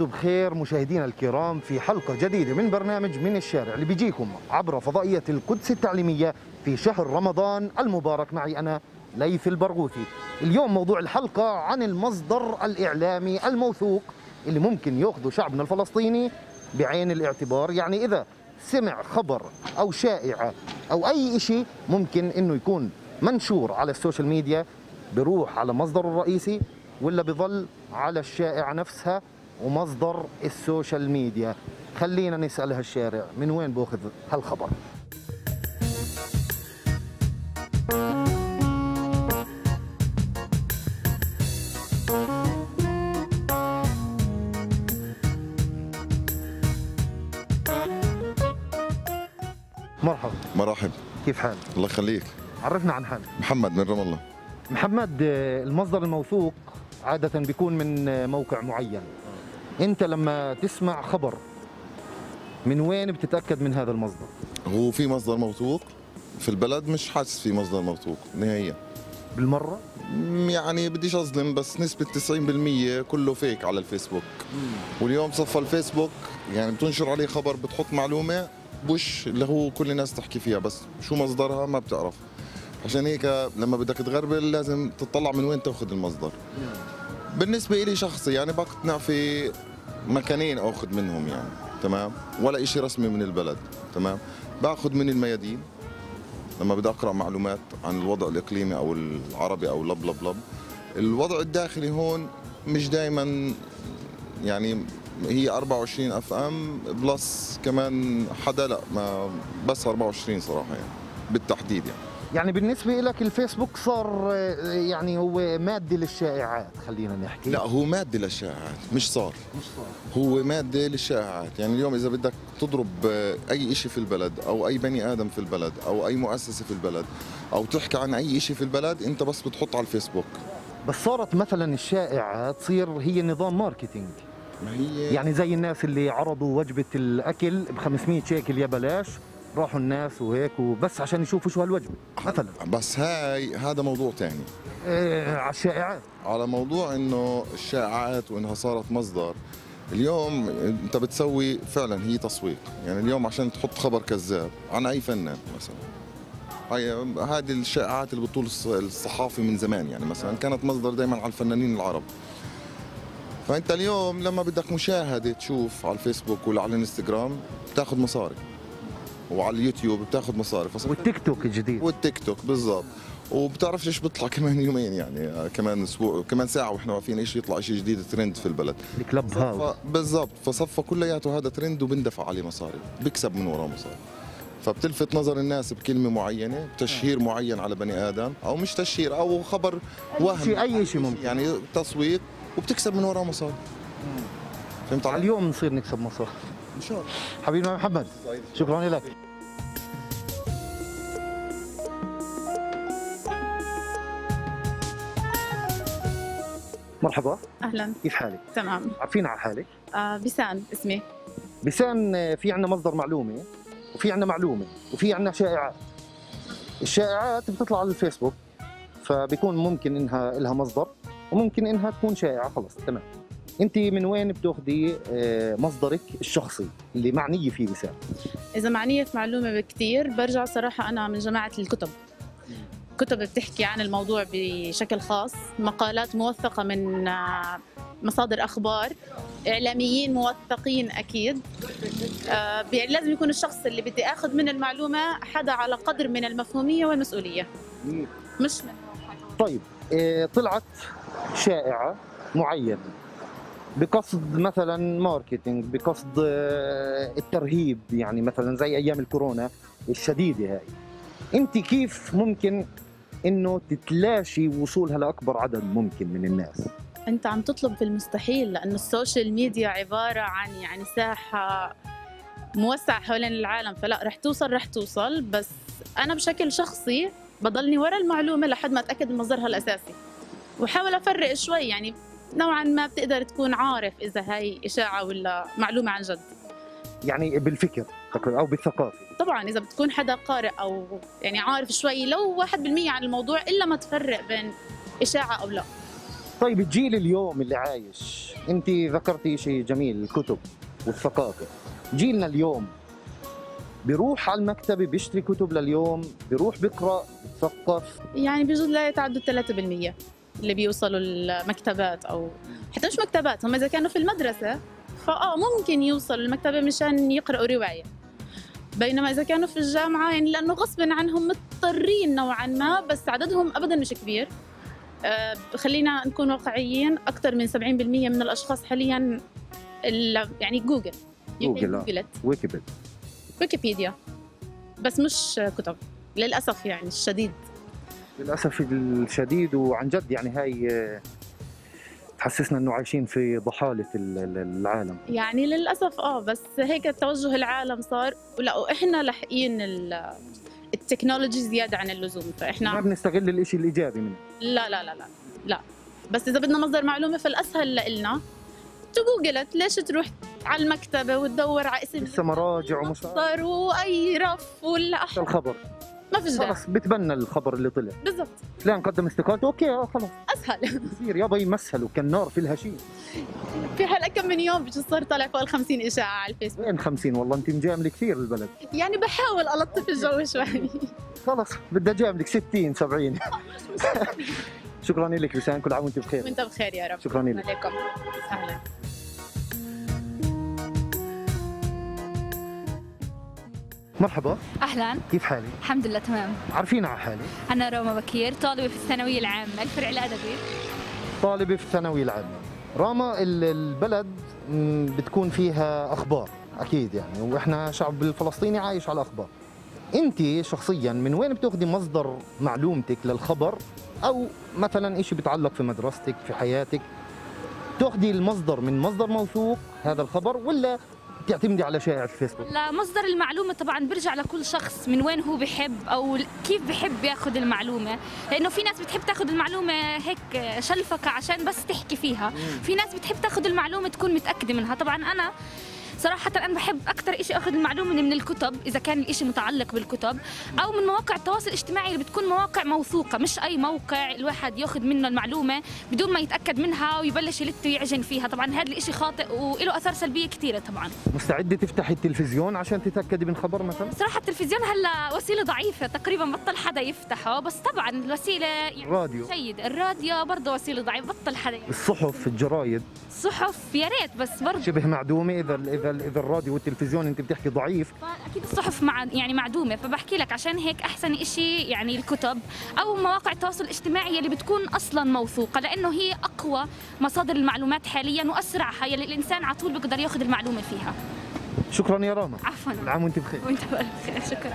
وانتم بخير مشاهدينا الكرام في حلقة جديدة من برنامج من الشارع اللي بيجيكم عبر فضائية القدس التعليمية في شهر رمضان المبارك. معي أنا ليث البرغوثي. اليوم موضوع الحلقة عن المصدر الإعلامي الموثوق اللي ممكن يأخذه شعبنا الفلسطيني بعين الاعتبار. يعني إذا سمع خبر أو شائعة أو أي شيء ممكن إنه يكون منشور على السوشيال ميديا، بروح على مصدره الرئيسي ولا بظل على الشائعة نفسها ومصدر السوشيال ميديا؟ خلينا نسأل هالشارع من وين بأخذ هالخبر. مرحبا. مرحب. كيف حالك؟ الله يخليك. عرفنا عن حالك. محمد من رام الله. محمد، المصدر الموثوق عادة بيكون من موقع معين. انت لما تسمع خبر من وين بتتأكد من هذا المصدر؟ هو في مصدر موثوق في البلد؟ مش حاسس في مصدر موثوق نهائيا بالمرة؟ يعني بديش اظلم بس نسبة 90% كله فيك على الفيسبوك. واليوم صفى الفيسبوك يعني بتنشر عليه خبر، بتحط معلومة بوش اللي هو كل الناس تحكي فيها بس شو مصدرها ما بتعرف. عشان هيك لما بدك تغربل لازم تطلع من وين تاخذ المصدر. بالنسبة إلي شخصي يعني بقتنع في مكانين أخذ منهم يعني تمام، ولا إشي رسمي من البلد تمام. باخذ من الميادين لما بدي أقرأ معلومات عن الوضع الإقليمي أو العربي أو لب لب لب. الوضع الداخلي هون مش دائما يعني، هي 24 اف ام بلس كمان حدا لا ما بس 24 صراحة يعني بالتحديد يعني بالنسبة لك الفيسبوك صار يعني هو مادة للشائعات، خلينا نحكي. لا هو مادة للشائعات، مش صار هو مادة للشائعات. يعني اليوم إذا بدك تضرب أي شيء في البلد أو أي بني آدم في البلد أو أي مؤسسة في البلد أو تحكي عن أي شيء في البلد أنت بس بتحط على الفيسبوك. بس صارت مثلا الشائعة تصير هي نظام ماركتينج. ما هي يعني زي الناس اللي عرضوا وجبة الأكل ب 500 شيكل يا بلاش، راحوا الناس وهيك وبس عشان يشوفوا شو هالوجبة مثلا. بس هذا موضوع ثاني. على الشائعات، على موضوع انه الشائعات وانها صارت مصدر. اليوم انت بتسوي فعلا هي تسويق. يعني اليوم عشان تحط خبر كذاب عن اي فنان مثلا، هذه الشائعات اللي بتطول الصحافي من زمان يعني مثلا كانت مصدر دائما على الفنانين العرب. فانت اليوم لما بدك مشاهده تشوف على الفيسبوك ولا على الانستغرام بتاخذ مصاري، وعلى اليوتيوب بتاخذ مصاري، والتيك توك الجديد والتيك توك بالضبط. وبتعرفش ايش بيطلع كمان يومين يعني كمان اسبوع كمان ساعه واحنا واقفين ايش يطلع شيء جديد ترند في البلد. الكلب هاوس بالضبط. فصفى كلياته هذا ترند وبندفع عليه مصاري، بيكسب من وراه مصاري. فبتلفت نظر الناس بكلمه معينه، بتشهير معين على بني ادم او مش تشهير او خبر وهم، اي شيء ممكن يعني تسويق، وبتكسب من وراه مصاري. فهمت علي؟ اليوم نصير نكسب مصاري ان شاء الله. حبيبنا محمد، شكرا لك. مرحبا. اهلا. كيف حالك؟ تمام. عارفين على حالك؟ بسان اسمي. بسان، في عندنا مصدر معلومه وفي عندنا معلومه وفي عندنا شائعات. الشائعات بتطلع على الفيسبوك فبيكون ممكن انها لها مصدر وممكن انها تكون شائعه خلص تمام. انت من وين بتاخذي مصدرك الشخصي اللي معنيه فيه بسان؟ اذا معنيه في معلومه كثير برجع صراحه انا من جماعه الكتب. كتب بتحكي عن الموضوع بشكل خاص، مقالات موثقه من مصادر اخبار، اعلاميين موثقين اكيد. لازم يكون الشخص اللي بدي اخذ من المعلومه حدا على قدر من المفهوميه والمسؤوليه، مش من طيب طلعت شائعه معينه بقصد مثلا ماركتينج، بقصد الترهيب، يعني مثلا زي ايام الكورونا الشديده هاي، انت كيف ممكن انه تتلاشي وصولها لاكبر عدد ممكن من الناس؟ انت عم تطلب في المستحيل، لانه السوشيال ميديا عباره عن يعني ساحه موسعه حوالين العالم، فلا رح توصل. بس انا بشكل شخصي بضلني ورا المعلومه لحد ما اتاكد من مصدرها الاساسي، وحاول افرق شوي. يعني نوعا ما بتقدر تكون عارف اذا هاي اشاعه ولا معلومه عن جد. يعني بالفكر او بالثقافه. طبعا اذا بتكون حدا قارئ او يعني عارف شوي لو 1% عن الموضوع، الا ما تفرق بين اشاعه او لا. طيب الجيل اليوم اللي عايش، انت ذكرتي شيء جميل، الكتب والثقافه. جيلنا اليوم بيروح على المكتبه بيشتري كتب لليوم، بيروح بيقرا، بيتثقف؟ يعني بجوز لا يتعدوا 3% اللي بيوصلوا المكتبات، او حتى مش مكتبات، هم اذا كانوا في المدرسه ممكن يوصلوا المكتبه مشان يقراوا روايه. بينما اذا كانوا في الجامعه يعني لانه غصبا عنهم مضطرين نوعا ما، بس عددهم ابدا مش كبير. خلينا نكون واقعيين، اكثر من 70% من الاشخاص حاليا يعني جوجل ويكيبيديا، بس مش كتب للاسف، يعني الشديد. للاسف الشديد، وعن جد يعني هاي تحسسنا انه عايشين في ضحاله العالم. يعني للاسف بس هيك توجه العالم صار، ولا احنا لاحقين التكنولوجي زياده عن اللزوم، فاحنا ما بنستغل الشيء الايجابي منه. لا لا لا لا لا، بس اذا بدنا مصدر معلومه فالاسهل لنا تجوجلت، ليش تروح على المكتبه وتدور على اسم لسه مراجع ومصدر واي رف ولا الخبر، ما فيش داعي، خلص بتبنى الخبر اللي طلع. بالضبط، فلان قدم استقالته، اوكي خلص اسهل. بصير يابا يمثلوا كالنار في الهشيم. في حلقه كم من يوم بجوز صار طالع فوق ال 50 اشاعه على الفيسبوك. وين 50 والله، انت مجامله كثير البلد. يعني بحاول الطف الجو شوي. خلص بدي اجاملك 60 70. شكرا لك لسان، كل عام وانت بخير. وانت بخير يا رب. شكرا لك. عليكم. اهلا. مرحبا. اهلا. كيف حالك؟ الحمد لله تمام. عارفين على حالك؟ انا روما بكير، طالبه في الثانويه العامه الفرع الادبي. طالبه في الثانويه العامه. راما، البلد بتكون فيها اخبار اكيد يعني، واحنا شعب الفلسطيني عايش على اخبار. انت شخصيا من وين بتاخذي مصدر معلومتك للخبر، او مثلا شيء بيتعلق في مدرستك في حياتك، تاخذي المصدر من مصدر موثوق هذا الخبر، ولا بتعتمدي على شائع الفيسبوك؟ لا، مصدر المعلومه طبعا بيرجع لكل شخص من وين هو بحب او كيف بحب ياخذ المعلومه، لانه في ناس بتحب تاخذ المعلومه هيك شلفكه عشان بس تحكي فيها، في ناس بتحب تاخذ المعلومه تكون متاكده منها. طبعا انا صراحة أنا بحب أكثر شيء أخذ المعلومة من الكتب، إذا كان الإشي متعلق بالكتب، أو من مواقع التواصل الاجتماعي اللي بتكون مواقع موثوقة، مش أي موقع الواحد ياخذ منه المعلومة بدون ما يتأكد منها ويبلش يلت ويعجن فيها. طبعا هذا الإشي خاطئ وله آثار سلبية كثيرة. طبعا مستعدة تفتحي التلفزيون عشان تتأكدي من خبر مثلا؟ صراحة التلفزيون هلا وسيلة ضعيفة، تقريبا بطل حدا يفتحه، بس طبعا الوسيلة يعني الراديو جيد، الراديو برضه وسيلة ضعيفة، بطل حدا يعني. الصحف، الجرايد، الصحف يا ريت، بس برضه شبه معدومة. إذا الراديو والتلفزيون أنت بتحكي ضعيف، اكيد الصحف يعني معدومه، فبحكي لك عشان هيك احسن إشي يعني الكتب او مواقع التواصل الاجتماعي اللي بتكون اصلا موثوقه، لانه هي اقوى مصادر المعلومات حاليا واسرعها، يلي الانسان على طول بيقدر ياخذ المعلومه فيها. شكرا يا راما. عفوا. كل عام وانت بخير. وانت بخير. شكرا.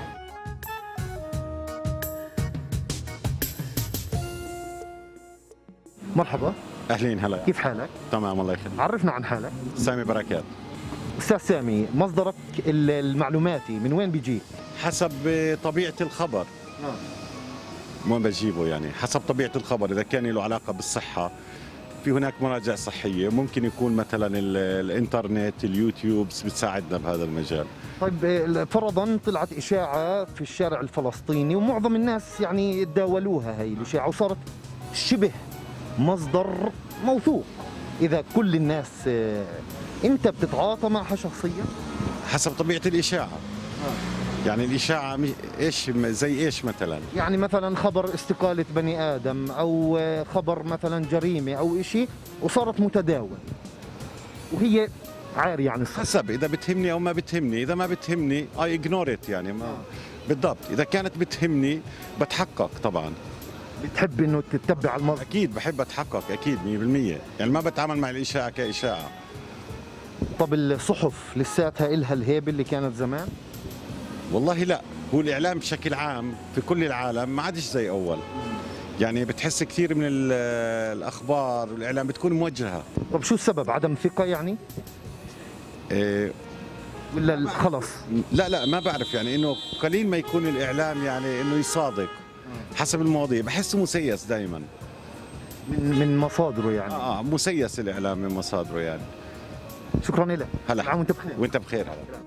مرحبا. اهلين، هلا. كيف حالك؟ تمام الله يخليك. عرفنا عن حالك. سامي بركات. استاذ سامي، مصدرك المعلوماتي من وين بيجيك؟ حسب طبيعة الخبر. من وين بجيبه يعني؟ حسب طبيعة الخبر، إذا كان له علاقة بالصحة في هناك مراجع صحية، ممكن يكون مثلا الإنترنت، اليوتيوب بتساعدنا بهذا المجال. طيب فرضا طلعت إشاعة في الشارع الفلسطيني ومعظم الناس يعني تداولوها هي الإشاعة وصارت شبه مصدر موثوق، إذا كل الناس أنت بتتعاطى معها شخصيا؟ حسب طبيعة الإشاعة. يعني الإشاعة إيش زي إيش مثلا؟ يعني مثلا خبر استقالة بني آدم، أو خبر مثلا جريمة أو إشي وصارت متداول وهي عارية عن الصحة. حسب إذا بتهمني أو ما بتهمني، إذا ما بتهمني I ignore it يعني ما بالضبط. إذا كانت بتهمني بتحقق طبعا. بتحب إنه تتبع المصدر؟ أكيد بحب أتحقق أكيد 100%، يعني ما بتعامل مع الإشاعة كإشاعة. طب الصحف لساتها إلها الهيبة اللي كانت زمان؟ والله لا، هو الإعلام بشكل عام في كل العالم ما عادش زي أول، يعني بتحس كثير من الأخبار والإعلام بتكون موجهة. طب شو السبب؟ عدم ثقة يعني؟ إيه ولا خلص؟ لا ما بعرف، يعني إنه قليل ما يكون الإعلام يعني إنه يصادق حسب المواضيع، بحسه مسيس دائما من مصادره يعني. مسيس الإعلام من مصادره يعني. شكرا لك. هلا. عام وانت بخير. وانت بخير. هلا.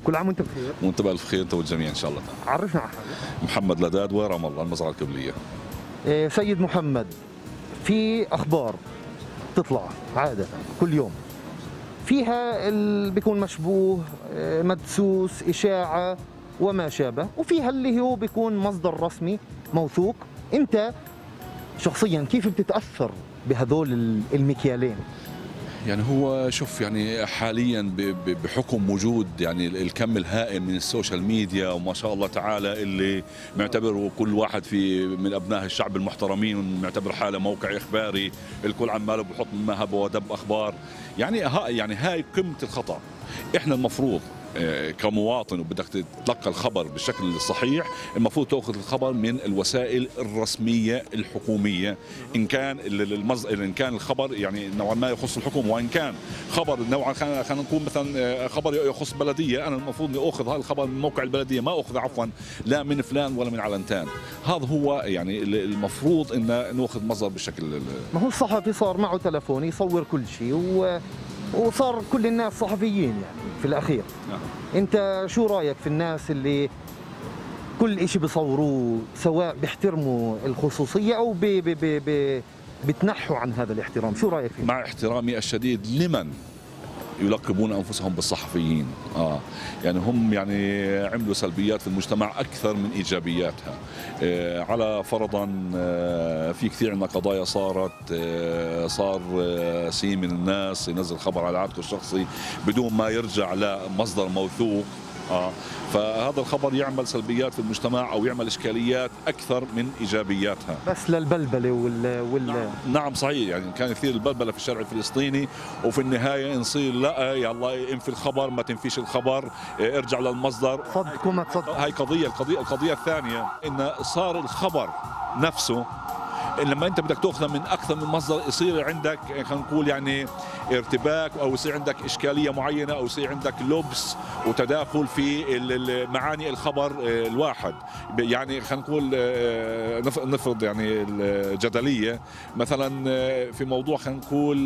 كل عام وانت بخير. وانت بألف خير انت والجميع ان شاء الله. عرفنا على حالك. محمد لداد ورام الله المزرعه الكبليه. سيد محمد، في اخبار تطلع عاده كل يوم فيها اللي بيكون مشبوه، مدسوس، اشاعه وما شابه، وفيها اللي هو بيكون مصدر رسمي موثوق. انت شخصيا كيف بتتاثر بهذول المكيالين؟ يعني هو شوف يعني حاليا بحكم وجود يعني الكم الهائل من السوشيال ميديا وما شاء الله تعالى اللي معتبره كل واحد في من ابناء الشعب المحترمين معتبر حاله موقع اخباري، الكل عماله بحط مهب ودب اخبار، يعني هاي قمه الخطا. احنا المفروض كمواطن وبدك تتلقى الخبر بالشكل الصحيح، المفروض تاخذ الخبر من الوسائل الرسميه الحكوميه، ان كان ان كان الخبر يعني نوعا ما يخص الحكومه، وان كان خبر نوعا خلينا نقول مثلا خبر يخص بلديه، انا المفروض اني اخذ هذا الخبر من موقع البلديه، ما اخذ عفوا لا من فلان ولا من علنتان. هذا هو يعني المفروض ان ناخذ مصدر بالشكل. ما هو الصحفي صار معه تلفون يصور كل شيء وصار كل الناس صحفيين يعني في الأخير. أنت شو رأيك في الناس اللي كل شيء بيصوروه، سواء بيحترموا الخصوصية أو بتنحوا عن هذا الاحترام؟ شو رأيك فيه؟ مع احترامي الشديد لمن يلقبون انفسهم بالصحفيين، يعني هم يعني عملوا سلبيات في المجتمع اكثر من ايجابياتها. على فرضا في كثير من قضايا صارت، صار سي من الناس ينزل خبر على عادته الشخصي بدون ما يرجع لمصدر موثوق، فهذا الخبر يعمل سلبيات في المجتمع او يعمل اشكاليات اكثر من ايجابياتها. بس للبلبله نعم صحيح، يعني كان كثير البلبله في الشارع الفلسطيني، وفي النهايه نصير لا يلا انفي الخبر، ما تنفيش الخبر، ارجع للمصدر. صدق وما تصدق. هاي القضيه الثانيه ان صار الخبر نفسه لما انت بدك تاخذها من اكثر من مصدر يصير عندك خلينا نقول يعني ارتباك، او يصير عندك اشكاليه معينه، او يصير عندك لبس وتداخل في معاني الخبر الواحد. يعني خلينا نقول نفرض يعني الجدليه مثلا في موضوع خلينا نقول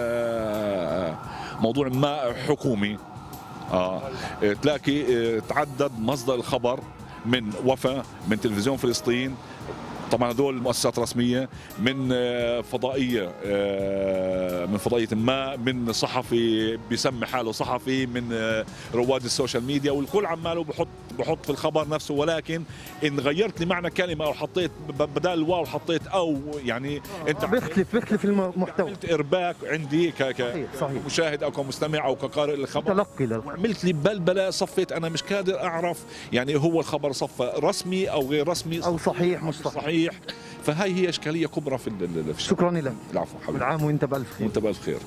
موضوع ما حكومي، تلاقي تعدد مصدر الخبر من وفا، من تلفزيون فلسطين، طبعا هذول المؤسسات رسميه، من فضائيه ما، من صحفي بيسمي حاله صحفي، من رواد السوشيال ميديا، والكل عماله بحط في الخبر نفسه. ولكن ان غيرت لي معنى كلمه او حطيت بدال الواو حطيت او، يعني انت بيختلف المحتوى. عملت ارباك عندي كمشاهد او كمستمع او كقارئ الخبر، تلقي وعملت لي بلبله، صفيت انا مش قادر اعرف يعني هو الخبر صفى رسمي او غير رسمي او صحيح مش صحيح. فهي هي اشكاليه كبرى في شكرا لك. العفو حبيبي. العام وانت بالف خير. وانت بالف خير.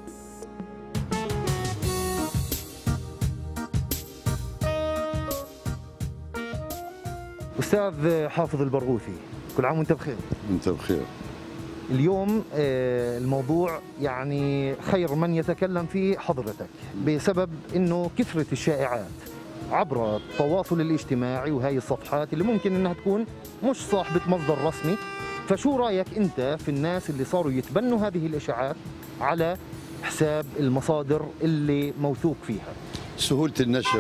استاذ حافظ البرغوثي، كل عام وانت بخير. وانت بخير. اليوم الموضوع يعني خير من يتكلم فيه حضرتك، بسبب انه كثرة الشائعات عبر التواصل الاجتماعي وهي الصفحات اللي ممكن انها تكون مش صاحبة مصدر رسمي. فشو رايك انت في الناس اللي صاروا يتبنوا هذه الاشاعات على حساب المصادر اللي موثوق فيها؟ سهولة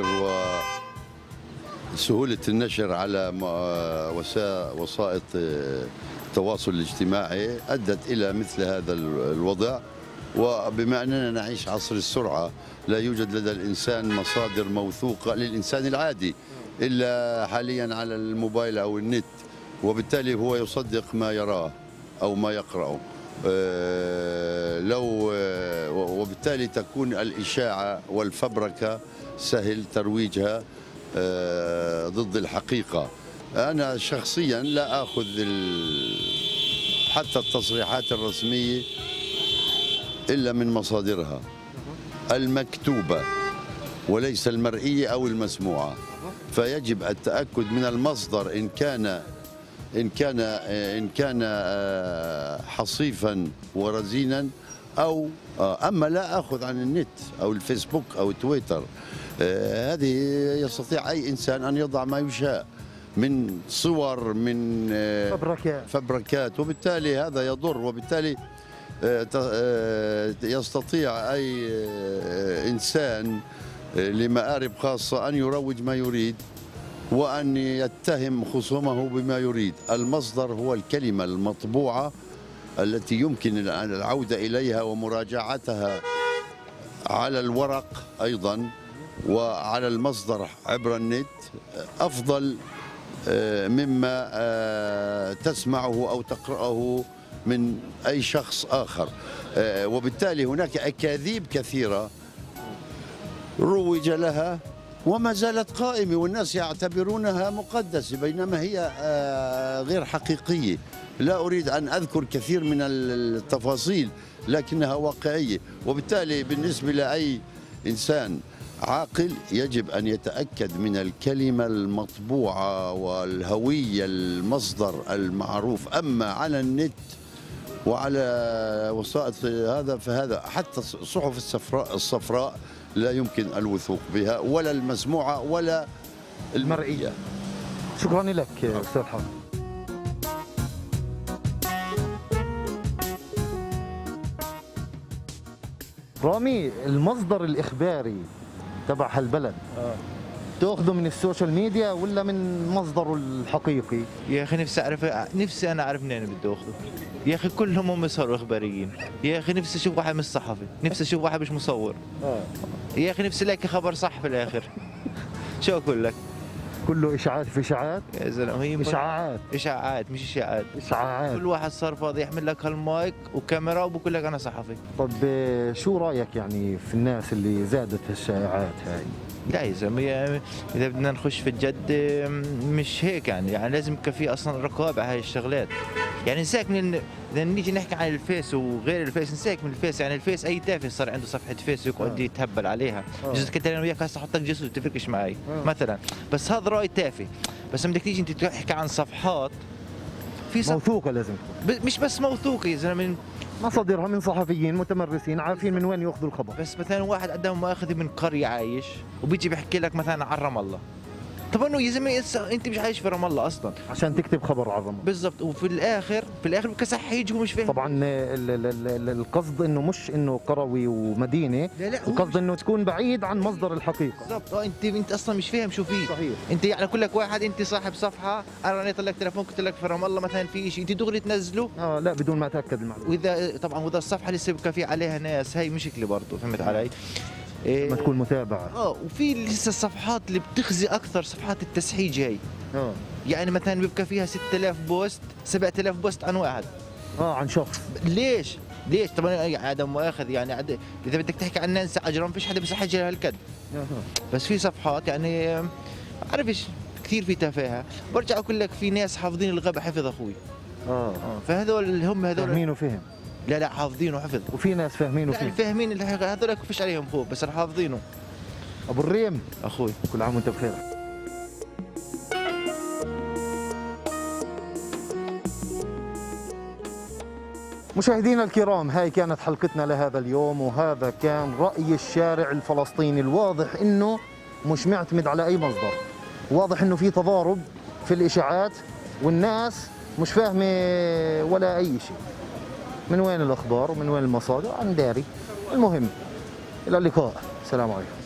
النشر على وسائط التواصل الاجتماعي أدت إلى مثل هذا الوضع. وبما أننا نعيش عصر السرعة، لا يوجد لدى الإنسان مصادر موثوقة للإنسان العادي إلا حاليا على الموبايل أو النت، وبالتالي هو يصدق ما يراه أو ما يقرأه. وبالتالي تكون الإشاعة والفبركة سهل ترويجها ضد الحقيقة. أنا شخصيا لا أخذ حتى التصريحات الرسمية إلا من مصادرها المكتوبة وليس المرئية أو المسموعة. فيجب التأكد من المصدر إن كان حصيفا ورزينا، أو أما لا أخذ عن النت أو الفيسبوك أو تويتر. هذه يستطيع أي إنسان أن يضع ما يشاء من صور، من فبركات، وبالتالي هذا يضر. وبالتالي يستطيع أي إنسان لمآرب خاصة أن يروج ما يريد وأن يتهم خصومه بما يريد. المصدر هو الكلمة المطبوعة التي يمكن العودة إليها ومراجعتها على الورق أيضا وعلى المصدر عبر النت أفضل مما تسمعه أو تقرأه من أي شخص آخر. وبالتالي هناك أكاذيب كثيرة روج لها وما زالت قائمة والناس يعتبرونها مقدسة بينما هي غير حقيقية. لا أريد أن أذكر كثير من التفاصيل لكنها واقعية. وبالتالي بالنسبة لأي إنسان عاقل يجب أن يتأكد من الكلمة المطبوعة والهوية المصدر المعروف. أما على النت وعلى وسائط هذا فهذا حتى الصحف الصفراء لا يمكن الوثوق بها ولا المسموعة ولا المرئية. شكرا لك أستاذ حامد. رامي، المصدر الإخباري تبع هالبلد تاخذه من السوشيال ميديا ولا من مصدره الحقيقي؟ يا اخي نفسي انا اعرف منين بده اخذه. يا اخي كلهم صاروا اخباريين. يا اخي نفسي اشوف واحد مش صحفي، نفسي اشوف واحد مش مصور. يا اخي نفسي الاقي خبر صح في الاخر. شو اقول لك؟ كله اشاعات في اشاعات يا زلمه. هي اشاعات مش اشاعات. اشاعات. كل واحد صار فاضي يحمل لك هالمايك وكاميرا وبقول لك انا صحفي. طب شو رايك يعني في الناس اللي زادت الشائعات هاي؟ لا يا زلمه، اذا بدنا نخش في الجد مش هيك يعني لازم يكون في اصلا رقابه على هاي الشغلات. يعني نساك اذا نيجي نحكي عن الفيس وغير الفيس نساك من الفيس. يعني الفيس اي تافه صار عنده صفحه فيس ويقعد يتهبل عليها. بجوز كنت انا وياك هسه احطك جسد وتفرقش معي مثلا، بس هذا راي تافه. بس بدك تيجي انت تحكي عن صفحات في موثوقه لازم مش بس موثوقه يا زلمه، مصادرها من صحفيين متمرسين عارفين من وين ياخذوا الخبر. بس مثلا واحد قدامه ماخذ من قريه عايش وبيجي بيحكي لك مثلا عن رام الله. طب انه يا زلمه انت مش عايش في رام الله اصلا عشان تكتب خبر عن رام الله. بالضبط. وفي الاخر بكسح يجي ومش فاهم. طبعا القصد انه مش انه قروي ومدينه، لا القصد انه تكون بعيد عن مصدر الحقيقه. بالضبط. انت اصلا مش فاهم شو فيه. صحيح. انت يعني كل لك واحد انت صاحب صفحه انا رنيت لك تليفون قلت لك في رام الله مثلا في شيء انت دغري تنزله. لا بدون ما اتاكد المعلومه. واذا الصفحه لسه بكى في عليها ناس هي مشكله برضه. فهمت علي؟ ما تكون متابعه. وفي لسه الصفحات اللي بتخزي اكثر، صفحات التسحيج هي. يعني مثلا بيبقى فيها 6000 بوست 7000 بوست عن واحد. عن شخص. ليش؟ طبعا عدم مؤاخذ يعني اذا بدك تحكي عن نانسي عجرم فيش حدا بيسحج هالكد. بس في صفحات يعني عارفش كثير في تفاهه. برجع اقول لك في ناس حافظين الغبا حفظ اخوي. فهذول هم هذول فاهمين وفهم. لا حافظينه حفظ. وفي ناس فاهمين وفهم. فاهمين هذول فيش عليهم خوف بس حافظينه. ابو الريم اخوي كل عام وانت بخير. مشاهدينا الكرام، هاي كانت حلقتنا لهذا اليوم، وهذا كان رأي الشارع الفلسطيني الواضح انه مش معتمد على اي مصدر. واضح انه في تضارب في الاشاعات والناس مش فاهمه ولا اي شيء. من وين الاخبار ومن وين المصادر عن داري. المهم الى اللقاء، السلام عليكم.